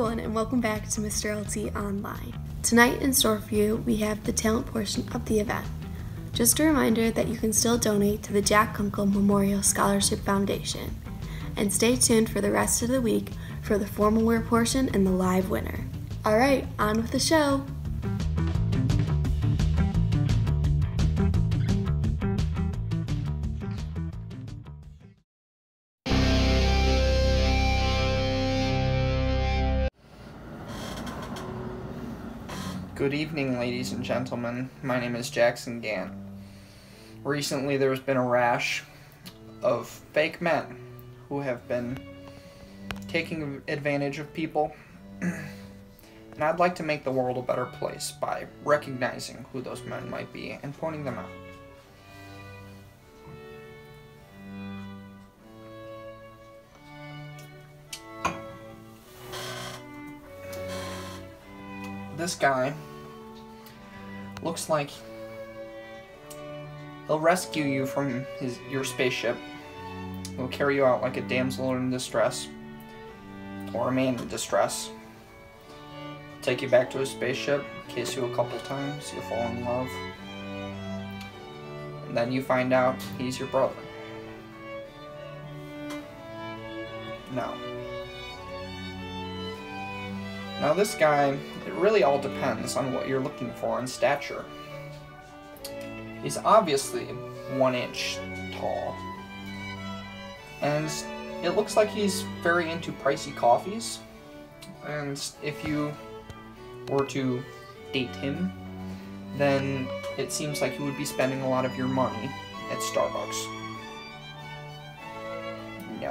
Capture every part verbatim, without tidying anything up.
everyone, and welcome back to Mister L T Online. Tonight in store for you, we have the talent portion of the event. Just a reminder that you can still donate to the Jack Kunkel Memorial Scholarship Foundation. And stay tuned for the rest of the week for the Formalwear portion and the live winner. Alright, on with the show! Good evening, ladies and gentlemen. My name is Jackson Gant. Recently, there's been a rash of fake men who have been taking advantage of people, and I'd like to make the world a better place by recognizing who those men might be and pointing them out. This guy looks like he'll rescue you from his your spaceship. He'll carry you out like a damsel in distress, or a man in distress. Take you back to his spaceship, kiss you a couple times, you'll fall in love, and then you find out he's your brother. No. Now this guy, it really all depends on what you're looking for in stature. He's obviously one inch tall, and it looks like he's very into pricey coffees, and if you were to date him, then it seems like you would be spending a lot of your money at Starbucks. No.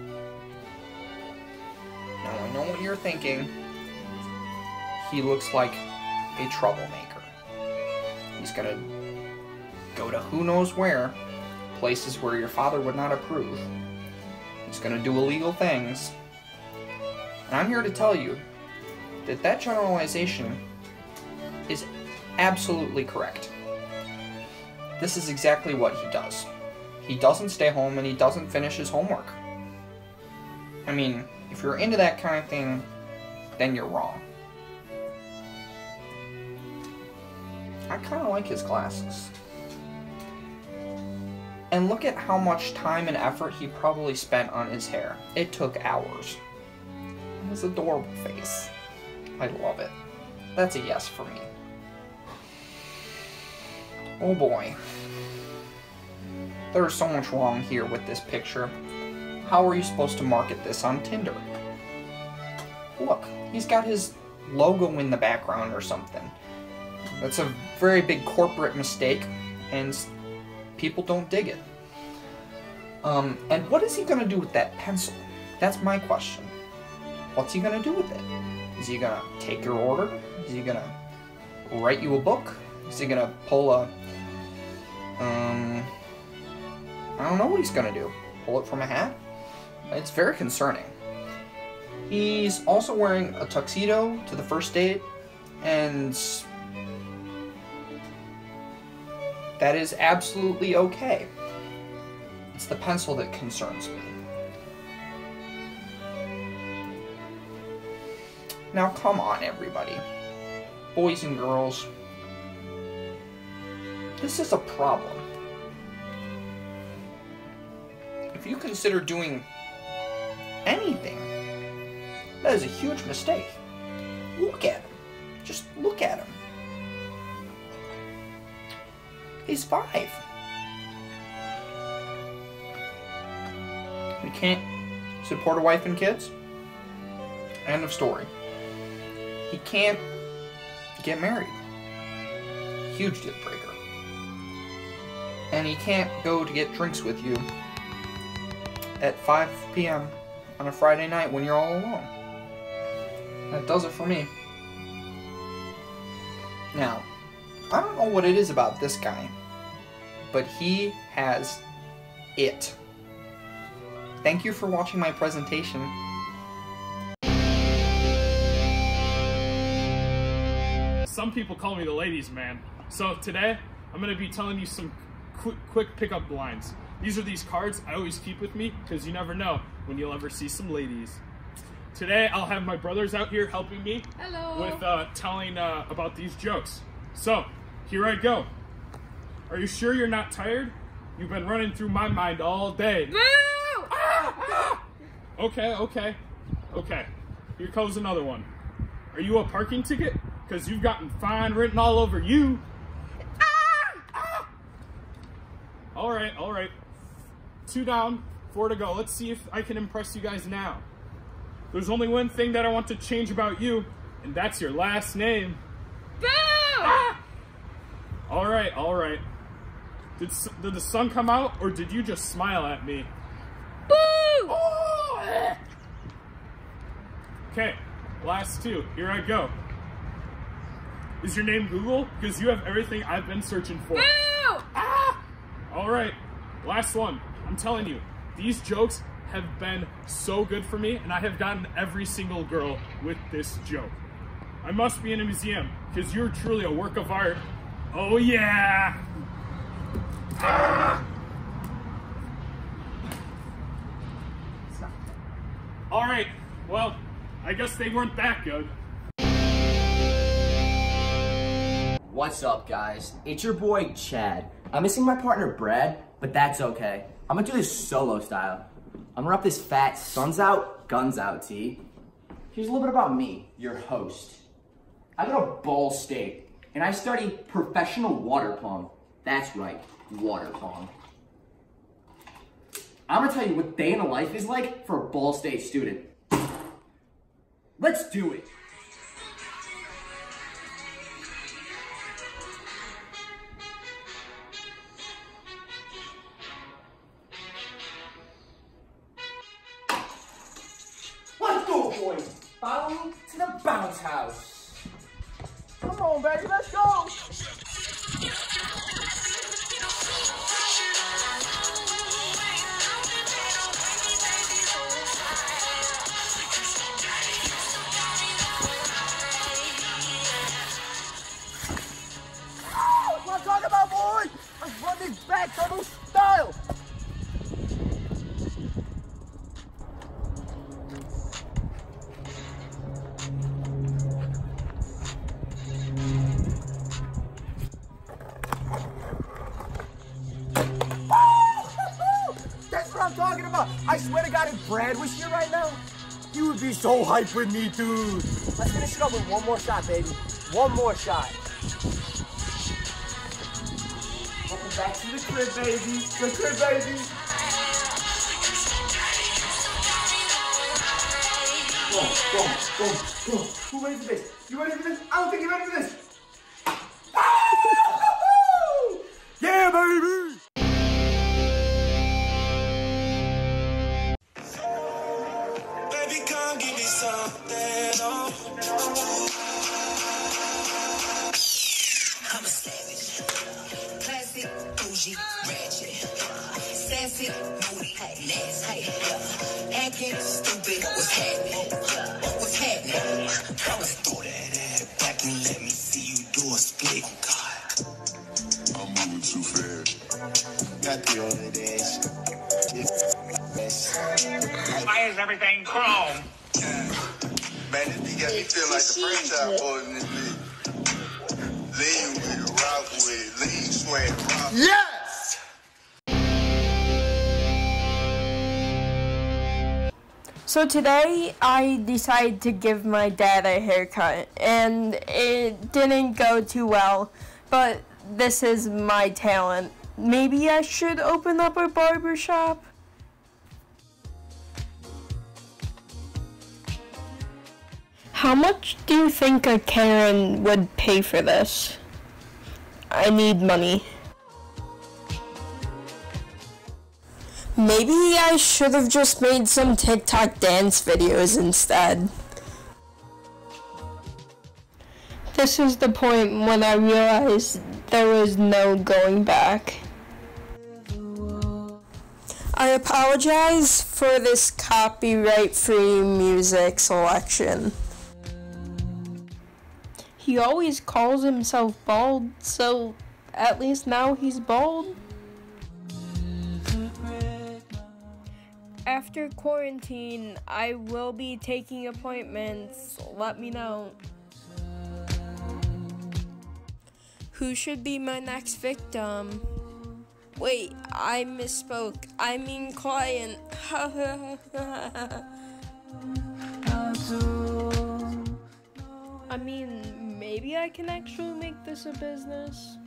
Now I know what you're thinking. He looks like a troublemaker. He's gonna go to who knows where, places where your father would not approve. He's gonna do illegal things. And I'm here to tell you that that generalization is absolutely correct. This is exactly what he does. He doesn't stay home and he doesn't finish his homework. I mean, if you're into that kind of thing, then you're wrong. I kind of like his glasses. And look at how much time and effort he probably spent on his hair. It took hours. His adorable face. I love it. That's a yes for me. Oh boy. There's so much wrong here with this picture. How are you supposed to market this on Tinder? Look, he's got his logo in the background or something. That's a very big corporate mistake, and people don't dig it. Um, and what is he going to do with that pencil? That's my question. What's he going to do with it? Is he going to take your order? Is he going to write you a book? Is he going to pull a... Um... I don't know what he's going to do. Pull it from a hat? It's very concerning. He's also wearing a tuxedo to the first date, and... that is absolutely okay. It's the pencil that concerns me. Now come on, everybody. Boys and girls. This is a problem. If you consider doing anything, that is a huge mistake. Look at him. Just look at him. He's five. He can't support a wife and kids? End of story. He can't get married. Huge deal breaker. And he can't go to get drinks with you at five p m on a Friday night when you're all alone. That does it for me. Now, I don't know what it is about this guy, but he has it. Thank you for watching my presentation. Some people call me the ladies' man. So today, I'm going to be telling you some quick, quick pickup lines. These are these cards I always keep with me because you never know when you'll ever see some ladies. today I'll have my brothers out here helping me Hello. with uh, telling uh, about these jokes. So, here I go. Are you sure you're not tired? You've been running through my mind all day. Boo! Ah, ah! Okay, okay, okay. Here comes another one. Are you a parking ticket? Because you've gotten fine written all over you. Ah! Ah! All right, all right. Two down, four to go. Let's see if I can impress you guys now. There's only one thing that I want to change about you, and that's your last name. Boo! Ah! All right, all right. Did, did the sun come out, or did you just smile at me? Boo! Oh! eh. Okay, last two. Here I go. Is your name Google? Because you have everything I've been searching for. Boo! Ah! All right, last one. I'm telling you, these jokes have been so good for me, and I have gotten every single girl with this joke. I must be in a museum, because you're truly a work of art. Oh yeah! Ah! All right, well, I guess they weren't that good. What's up, guys? It's your boy, Chad. I'm missing my partner, Brad, but that's okay. I'm gonna do this solo style. I'm gonna rock this fat Suns Out, Guns Out tee. Here's a little bit about me, your host. I go to Ball State, and I study professional water pong. That's right, water pong. I'm gonna tell you what day in the life is like for a Ball State student. Let's do it. Let's go, boys. Follow me to the bounce house. Come on, baby, let's go. What I'm talking about, boys? Let's run this back turbo style. That's what I'm talking about. I swear to God, if Brad was here right now, he would be so hyped with me, dude. Let's finish it up with one more shot, baby. One more shot. Welcome back to the crib, baby. The crib, baby. Go, go, go, go. Who ready for this? You ready for this? I don't think you're ready for this. Yeah, baby. Baby, come give me something. Oh. I'm a savage, classic, bougie, ratchet, sassy, moody, nasty, acting stupid. What's happening? What's happening? Promise throw that ass back and let me see you do a split. Oh God, I'm moving too fast. Got the other days. Why is everything chrome? Man, this beat got me feel like the franchise boy in this bitch. Lean with it, rock with it, lean, sweat, rock. Yes! So today I decided to give my dad a haircut, and it didn't go too well, but this is my talent. Maybe I should open up a barber shop? How much do you think a Karen would pay for this? I need money. Maybe I should have just made some TikTok dance videos instead. This is the point when I realized there was no going back. I apologize for this copyright-free music selection. He always calls himself bald, so at least now he's bald. after quarantine, I will be taking appointments. Let me know. Who should be my next victim? Wait, I misspoke. I mean client. I mean, maybe I can actually make this a business.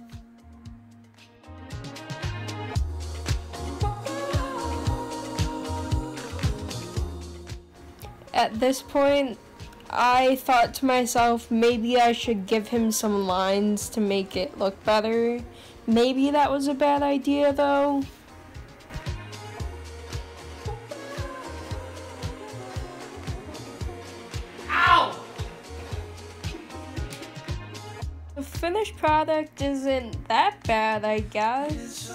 At this point, I thought to myself, maybe I should give him some lines to make it look better. Maybe that was a bad idea, though. Ow! The finished product isn't that bad, I guess.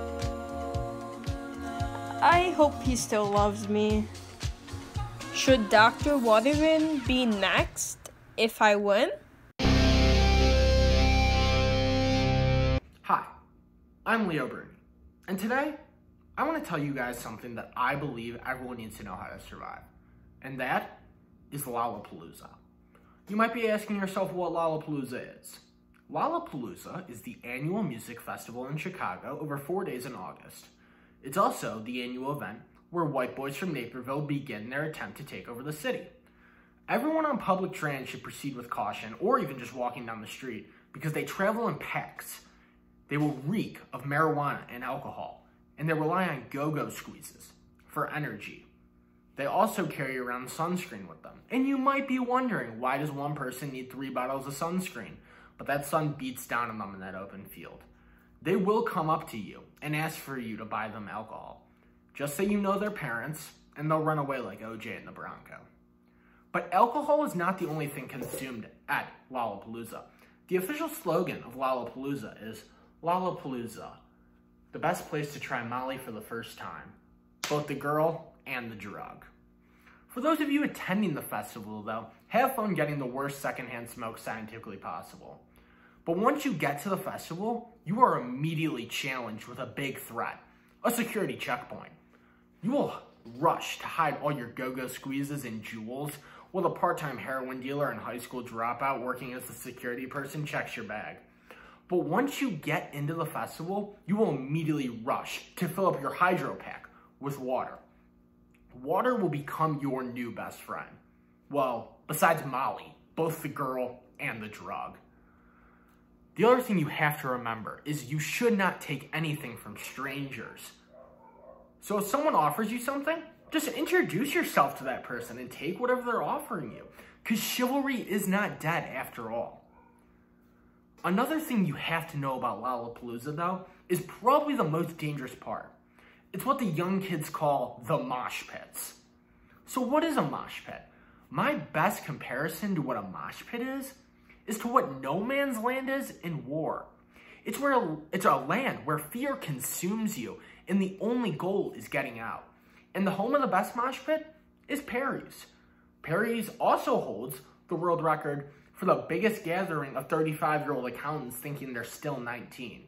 I hope he still loves me. Should Doctor Waterman be next if I win? Hi, I'm Leo Bruni, and today I want to tell you guys something that I believe everyone needs to know how to survive, and that is Lollapalooza. You might be asking yourself what Lollapalooza is. Lollapalooza is the annual music festival in Chicago over four days in August. It's also the annual event where white boys from Naperville begin their attempt to take over the city. Everyone on public transit should proceed with caution, or even just walking down the street, because they travel in packs. They will reek of marijuana and alcohol, and they rely on go-go squeezes for energy. They also carry around sunscreen with them. And you might be wondering, why does one person need three bottles of sunscreen? But that sun beats down on them in that open field. They will come up to you and ask for you to buy them alcohol. Just say you know their parents, and they'll run away like O J in the Bronco. But alcohol is not the only thing consumed at Lollapalooza. The official slogan of Lollapalooza is Lollapalooza, the best place to try Molly for the first time, both the girl and the drug. For those of you attending the festival, though, have fun getting the worst secondhand smoke scientifically possible. But once you get to the festival, you are immediately challenged with a big threat, a security checkpoint. You will rush to hide all your go-go squeezes and jewels while a part-time heroin dealer and high school dropout working as a security person checks your bag. But once you get into the festival, you will immediately rush to fill up your hydro pack with water. Water will become your new best friend. Well, besides Molly, both the girl and the drug. The other thing you have to remember is you should not take anything from strangers. So if someone offers you something, just introduce yourself to that person and take whatever they're offering you, because chivalry is not dead after all. Another thing you have to know about Lollapalooza, though, is probably the most dangerous part. It's what the young kids call the mosh pits. So what is a mosh pit? My best comparison to what a mosh pit is, is to what no man's land is in war. It's where it's a land where fear consumes you, and the only goal is getting out. And the home of the best mosh pit is Perry's. Perry's also holds the world record for the biggest gathering of thirty-five-year-old accountants thinking they're still nineteen.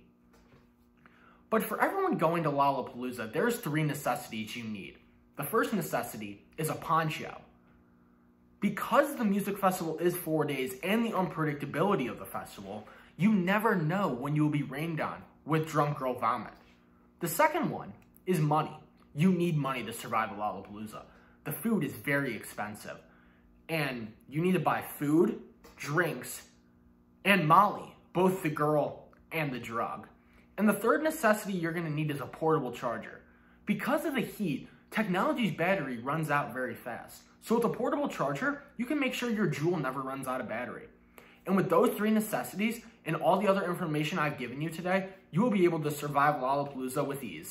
But for everyone going to Lollapalooza, there's three necessities you need. The first necessity is a poncho. Because the music festival is four days and the unpredictability of the festival, you never know when you will be rained on with drunk girl vomit. The second one is money. You need money to survive at Lollapalooza. The food is very expensive, and you need to buy food, drinks, and Molly, both the girl and the drug. And the third necessity you're gonna need is a portable charger. Because of the heat, technology's battery runs out very fast. So with a portable charger, you can make sure your Juul never runs out of battery. And with those three necessities and all the other information I've given you today, you will be able to survive Lollapalooza with ease.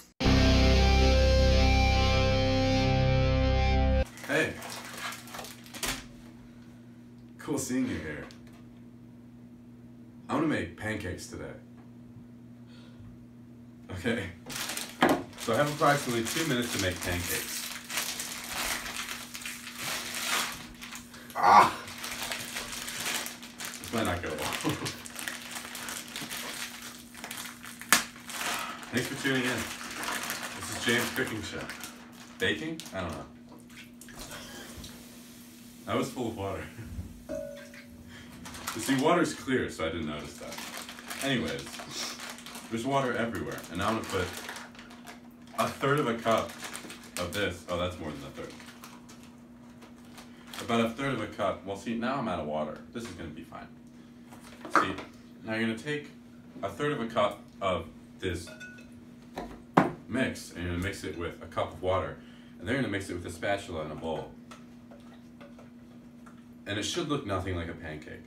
Hey. Cool seeing you here. I'm gonna make pancakes today. Okay. So I have approximately two minutes to make pancakes. Ah! This might not go well. Thanks for tuning in. This is James Cooking Show. baking? I don't know. That was full of water. You see, water's clear, so I didn't notice that. Anyways, there's water everywhere, and now I'm gonna put a third of a cup of this. Oh, that's more than a third. About a third of a cup. Well, see, now I'm out of water. This is gonna be fine. See, now you're gonna take a third of a cup of this mix, and you're gonna mix it with a cup of water, and then you're gonna mix it with a spatula in a bowl. And it should look nothing like a pancake.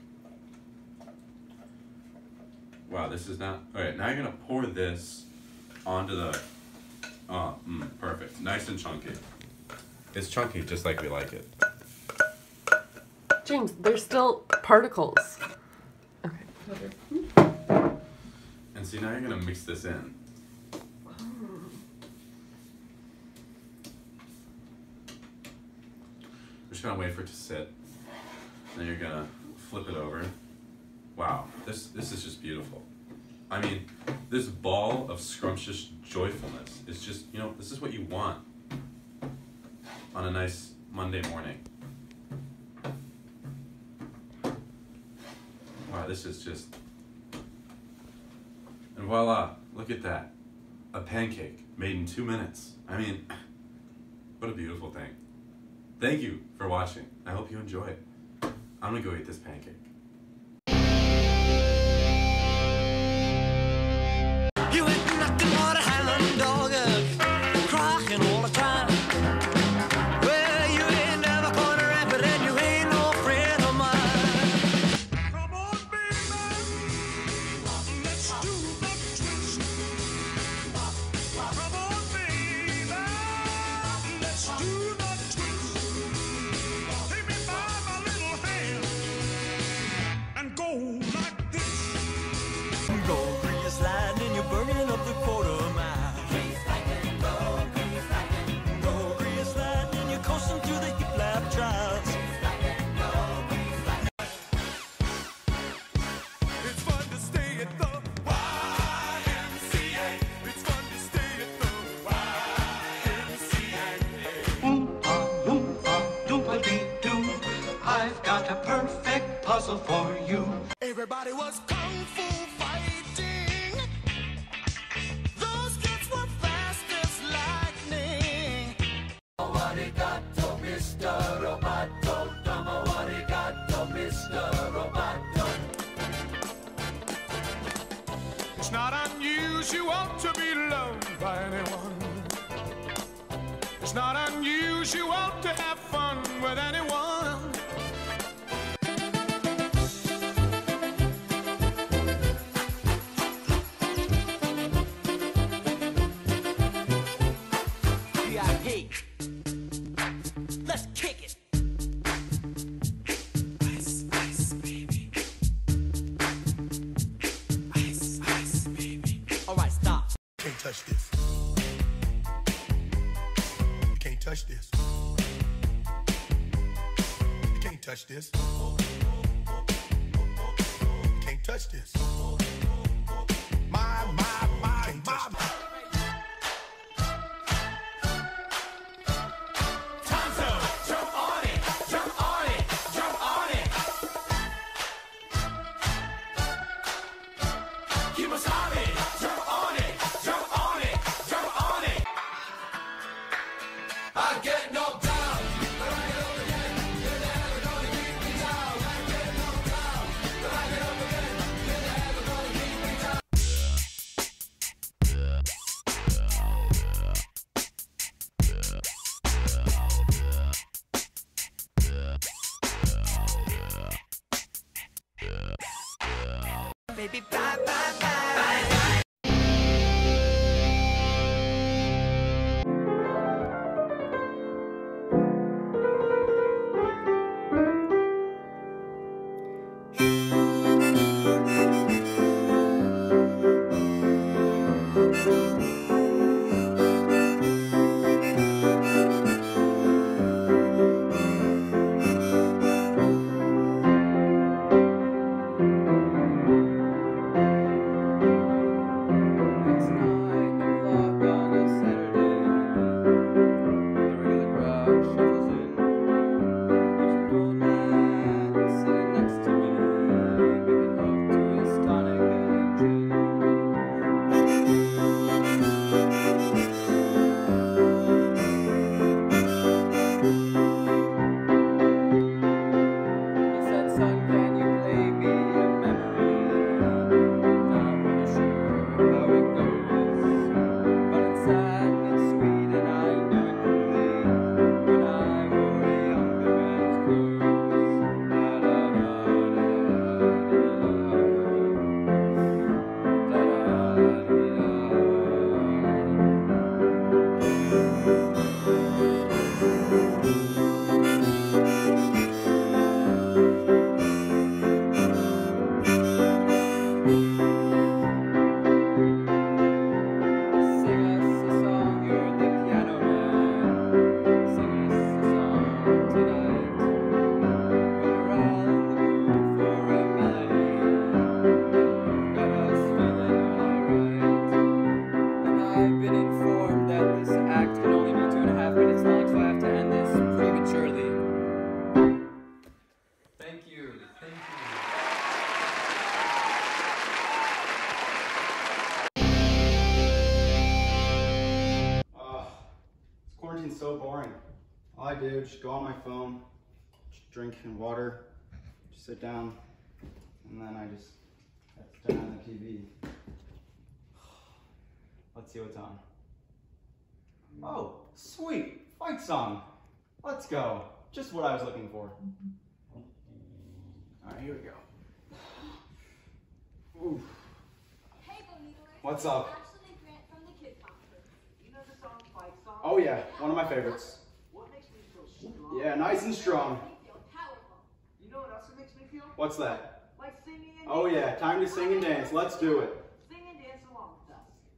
Wow, this is not... Alright, now you're gonna pour this onto the... Oh, mm, perfect. Nice and chunky. It's chunky just like we like it. James, there's still particles. Okay. And see, now you're gonna mix this in. We're just gonna wait for it to sit. Then you're gonna flip it over. Wow, this this is just beautiful. I mean, this ball of scrumptious joyfulness is just, you know, this is what you want on a nice Monday morning. Wow, this is just... And voila, look at that. A pancake made in two minutes. I mean, what a beautiful thing. Thank you for watching. I hope you enjoy it. I'm gonna go eat this pancake. You ain't nothing but a hound dog, crying all the time. Well, you ain't never gonna rap it, and you ain't no friend of mine. Come on, baby, let's do the twist. Come on, baby, let's do the twist. Take me by my little hand and go like this. Go free, you're sliding and you're burning up the quarter mile. Go free, you're sliding and you're coasting through the hip lap trials. It's fun to stay at the Y M C A. It's fun to stay at the Y M C A. Oompa, loompa, doompa-dee-doo. I've got a perfect puzzle for you. Everybody was kung fu fighting. Those kids were fast as lightning. Arigato, Mister Roboto. Domo arigato, Mister Roboto. It's not unusual to be loved by anyone. It's not unusual to have fun with anyone. Let's kick it. Ice, ice, baby. Ice, ice, baby. All right, stop. Can't touch this. You can't touch this. You can't touch this. You can't touch this. My, my, my, my. Baby, bye, bye, bye. good. Just go on my phone, just drink and water, just sit down, and then I just have to turn on the T V. Let's see what's on. Oh, sweet, fight song. Let's go. Just what I was looking for. All right, here we go. Ooh. What's up? Oh yeah, one of my favorites. Yeah, nice and strong. You know what else it makes me feel? What's that? Like singing and Oh yeah, time to sing and dance. Let's do it. Sing and dance along with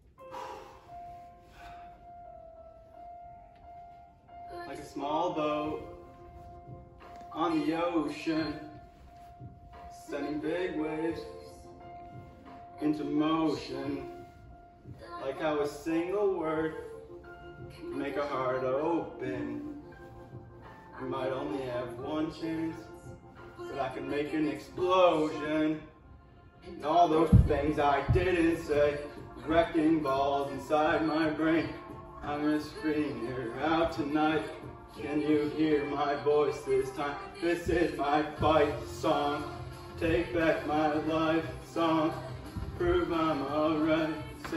us. Like a small boat on the ocean, sending big waves into motion. Like how a single word can make a heart open. We might only have one chance, but I can make an explosion. And all those things I didn't say, wrecking balls inside my brain. I'm gonna scream her out tonight. Can you hear my voice this time? This is my fight song. Take back my life song. Prove I'm alright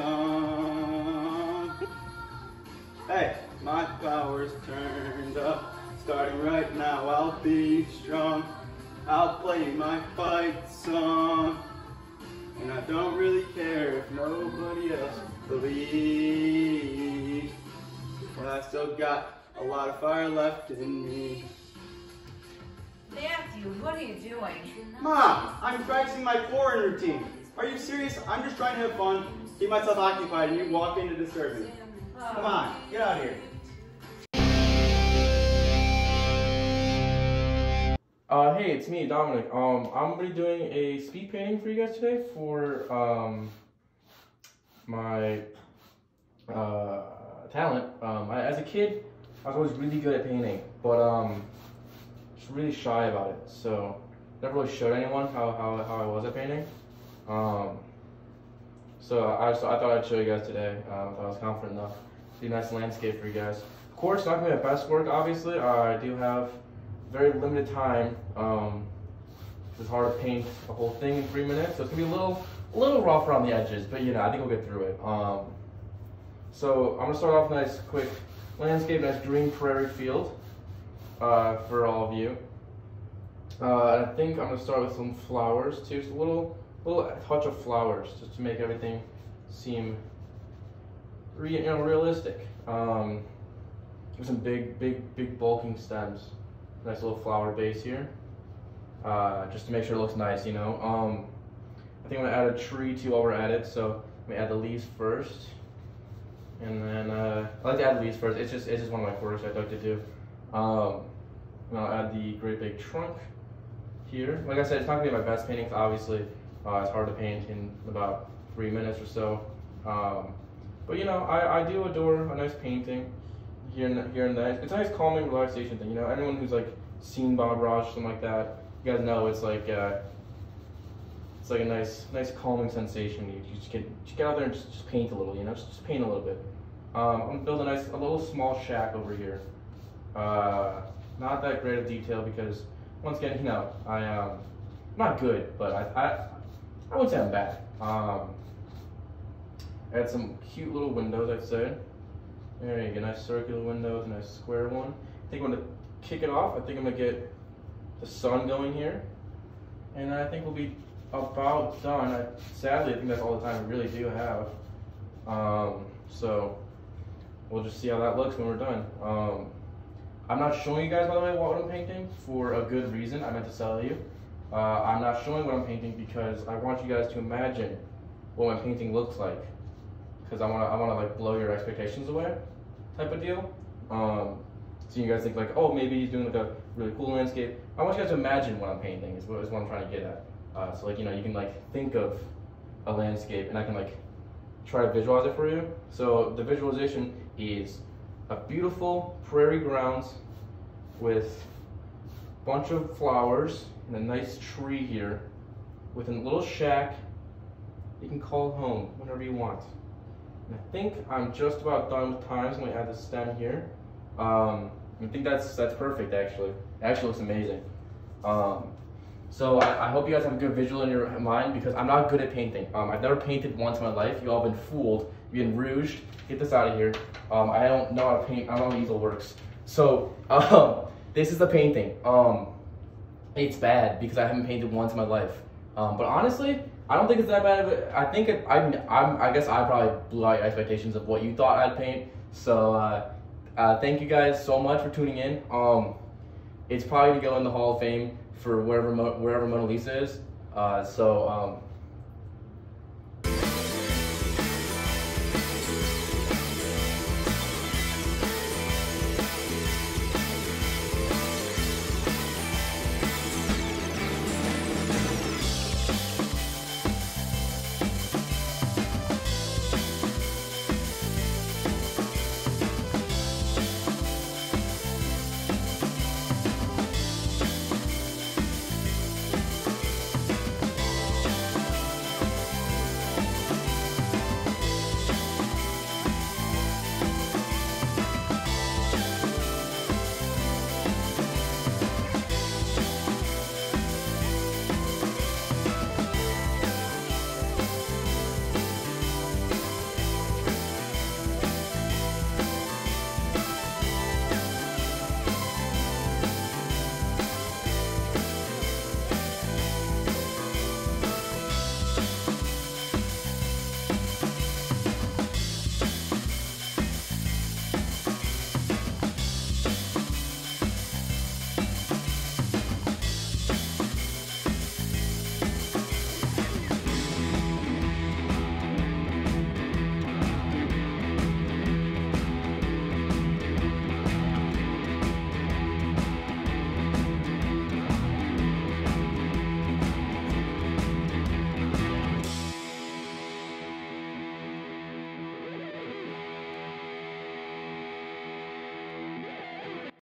song. Hey, my power's turned up. Starting right now, I'll be strong. I'll play my fight song. And I don't really care if nobody else believes. But I still got a lot of fire left in me. Matthew, what are you doing? Mom, I'm practicing my pouring routine. Are you serious? I'm just trying to have fun, keep myself occupied, and you walk in to disturb me. Come on, get out of here. Uh, hey, it's me, Dominic. Um, I'm gonna be doing a speed painting for you guys today for um, my uh, talent. Um, I, as a kid, I was always really good at painting, but um, just really shy about it. So never really showed anyone how how, how I was at painting. Um, so I just I thought I'd show you guys today. Um, I thought I was confident enough to do a nice landscape for you guys. Of course, not gonna be my best work, obviously. Uh, I do have very limited time. Um, it's hard to paint a whole thing in three minutes, so it's gonna be a little, a little rough around the edges, but you know, I think we'll get through it. Um, so I'm gonna start off with a nice, quick landscape, nice green prairie field uh, for all of you. Uh, and I think I'm gonna start with some flowers too, just a little, little touch of flowers, just to make everything seem, re you know, realistic. Um, with some big, big, big bulking stems. Nice little flower base here, uh, just to make sure it looks nice, you know. Um, I think I'm gonna add a tree too while we're at it, so I'm gonna add the leaves first, and then uh, I like to add the leaves first. It's just it's just one of my quirks I like to do. Um, and I'll add the great big trunk here. Like I said, it's not gonna be my best painting. Obviously, uh, it's hard to paint in about three minutes or so. Um, but you know, I, I do adore a nice painting. Here and, here and there. It's a nice calming relaxation thing, you know. Anyone who's like seen Bob Ross or something like that, you guys know it's like uh, it's like a nice, nice calming sensation. You, you just get, just get out there and just, just paint a little, you know. Just, just paint a little bit. Um, I'm gonna build a nice, a little small shack over here. Uh, not that great of detail because once again, you know, I um, I'm not good, but I, I, I wouldn't say I'm bad. Um, add some cute little windows, I'd say. There you go, nice circular windows, nice square one. I think I'm gonna kick it off. I think I'm gonna get the sun going here. And I think we'll be about done. I, sadly, I think that's all the time we really do have. Um, so we'll just see how that looks when we're done. Um, I'm not showing you guys, by the way, what I'm painting for a good reason. I meant to tell you. Uh, I'm not showing what I'm painting because I want you guys to imagine what my painting looks like. Because I want to, I want to like blow your expectations away, type of deal. Um, so you guys think like, oh, maybe he's doing like a really cool landscape. I want you guys to imagine what I'm painting. Is what, is what I'm trying to get at. Uh, so like you know, you can like think of a landscape, and I can like try to visualize it for you. So the visualization is a beautiful prairie grounds with a bunch of flowers and a nice tree here, with a little shack you can call home whenever you want. And I think I'm just about done with time, so I'm going to add the stem here. Um, I think that's that's perfect actually. It actually looks amazing. Um, so I, I hope you guys have a good visual in your mind because I'm not good at painting. Um, I've never painted once in my life. You all been fooled. You've been rouged. Get this out of here. Um, I don't know how to paint. I don't know how easel works. So um, this is the painting. Um, it's bad because I haven't painted once in my life. Um, but honestly, I don't think it's that bad of it. I think it, I'm, I'm, I guess I probably blew out your expectations of what you thought I'd paint. So uh, uh, thank you guys so much for tuning in. Um, it's probably gonna go in the Hall of Fame for wherever Mo wherever Mona Lisa is. Uh, so um,